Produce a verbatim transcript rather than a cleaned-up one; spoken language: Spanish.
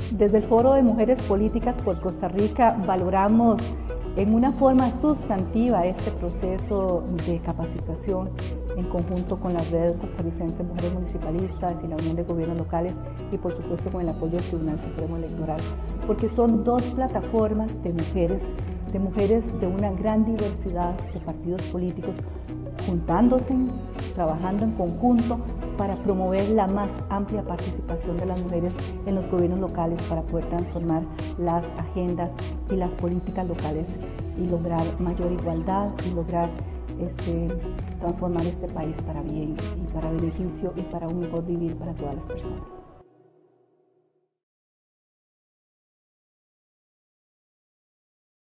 Desde el Foro de Mujeres Políticas por Costa Rica valoramos en una forma sustantiva este proceso de capacitación en conjunto con la Red Costarricense de Mujeres Municipalistas y la Unión de Gobiernos Locales y por supuesto con el apoyo del Tribunal Supremo Electoral, porque son dos plataformas de mujeres, de mujeres de una gran diversidad de partidos políticos juntándose, trabajando en conjunto para promover la más amplia participación de las mujeres en los gobiernos locales para poder transformar las agendas y las políticas locales y lograr mayor igualdad y lograr este, transformar este país para bien y para beneficio y para un mejor vivir para todas las personas.